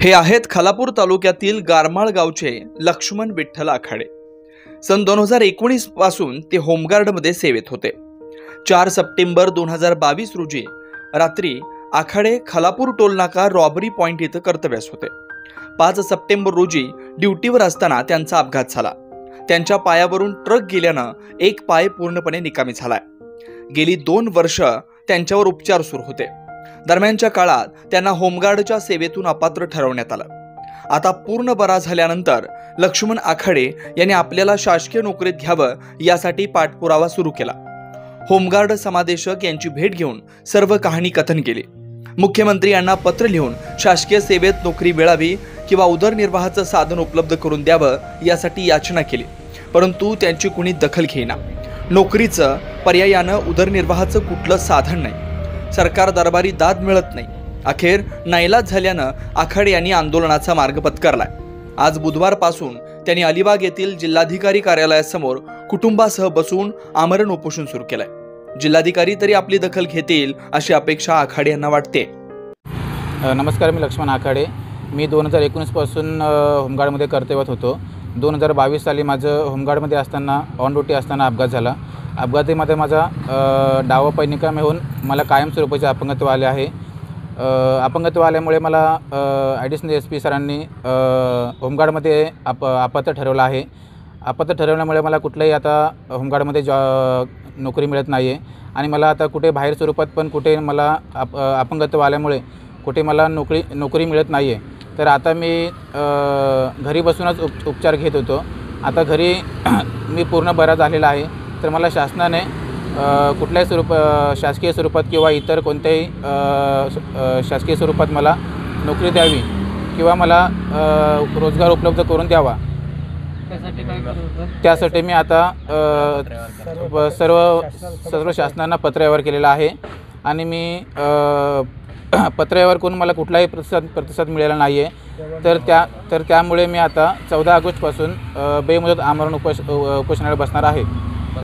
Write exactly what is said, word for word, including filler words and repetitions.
हे आहेत खालापूर तालुक्यातील गारमाळ गावचे लक्ष्मण विठ्ठल आखाडे। सन दोन हजार एकोणीस पासून ते होमगार्डमध्ये सेवेत होते। चार सप्टेंबर दोन हजार बावीस रोजी रात्री आखाडे खालापूर टोलनाका रॉबरी पॉइंट इथं कर्तव्यास होते। पाच सप्टेंबर रोजी ड्युटीवर असताना त्यांचा अपघात झाला। त्यांच्या पायावरून ट्रक गेल्यानं एक पाय पूर्णपणे निकामी झालाय। गेली दोन वर्ष त्यांच्यावर उपचार सुरू होते। दरम्यानच्या काळात त्यांना होमगार्डच्या सेवेतून अपात्र ठरवण्यात आलं। आता पूर्ण बरा झाल्यानंतर लक्ष्मण आखाडे यांनी आपल्याला शासकीय नोकरीत घ्यावं यासाठी पाठपुरावा सुरू केला। होमगार्ड समादेशक यांची भेट घेऊन सर्व कहाणी कथन केली। मुख्यमंत्री यांना पत्र लिहून शासकीय सेवेत नोकरी मिळावी किंवा उदरनिर्वाहाचं साधन उपलब्ध करून द्यावं यासाठी याचना केली, परंतु त्यांची कुणी दखल घेईना। नोकरीचं पर्यायानं उदरनिर्वाहाचं कुठलं साधन नाही। सरकार दरबारी दाद मिळत नाही। अखेर नाईलाज झाल्यानं आखाडे यांनी आंदोलनाचा मार्ग पत्करलाय। आज बुधवारपासून त्यांनी अलिबाग येथील जिल्हाधिकारी कार्यालयासमोर कुटुंबासह बसून आमरण उपोषण सुरू केलंय। जिल्हाधिकारी तरी आपली दखल घेतील अशी अपेक्षा आखाडे यांना वाटते। नमस्कार, मी लक्ष्मण आखाडे। मी दोन हजार एकोणीस पासून होमगार्डमध्ये कर्तव्यात होतो। दोन हजार बावीस साली माझं होमगार्डमध्ये असताना ऑन ड्युटी असताना अपघात झाला। अपघातामध्ये माझा डावा पाय निकामी होऊन मला कायमस्वरूपाचे अपंगत्व आले आहे। अपंगत्व आल्यामुळे मला ॲडिशनल एस पी सरांनी होमगार्डमध्ये अप अपात्र ठरवलं आहे। अपात्र ठरवल्यामुळे मला कुठल्याही आता होमगार्डमध्ये जॉ नोकरी मिळत नाही आहे आणि मला आता कुठे बाहेर स्वरूपात पण कुठे मला अप अपंगत्व आल्यामुळे कुठे मला नोकरी नोकरी मिळत नाही आहे। तर आता मी घरी बसूनच उप उपचार घेत होतो। आता घरी मी पूर्ण बरा झालेला आहे। तर मला शासनाने कुठल्याही स्वरूप शासकीय स्वरूपात किंवा इतर कोणत्याही शासकीय स्वरूपात मला नोकरी द्यावी किंवा मला रोजगार उपलब्ध करून द्यावा, त्यासाठी मी आता सर्व सर्व शासनांना पत्रव्यवहार केलेला आहे आणि मी पत्रव्यवहार करून मला कुठलाही प्रतिसाद प्रतिसाद मिळाला नाही आहे। तर त्या तर त्यामुळे मी आता चौदा ऑगस्टपासून बेमुदत आमरण उपोष उपोषणाला बसणार आहे।